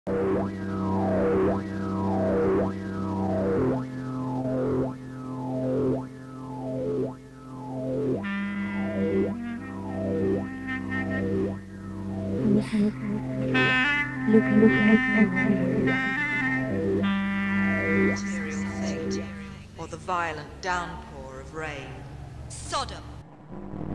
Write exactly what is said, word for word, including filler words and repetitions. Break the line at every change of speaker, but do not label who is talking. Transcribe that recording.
Look, look, look,
Material fate, or the violent downpour of rain. Sodom!